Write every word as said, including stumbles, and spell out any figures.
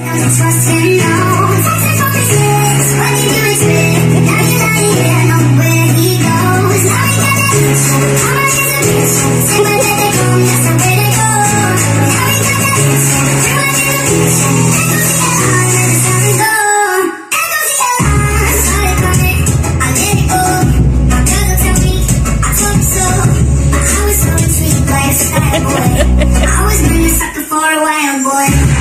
Trust him, no. Texas off his lips, what he do is spit. Now you're not here, know where he goes. Now he got that bitch, how much is a bitch? Say when did they come, that's the way they go. Now he got that bitch, how much is a bitch? Echoes the alarm, let the sound go. Echoes the alarm, started crying, I let it go. My girl don't tell me, I told you so. I was so intrigued by a sky boy. I was been a sucker for a wild boy.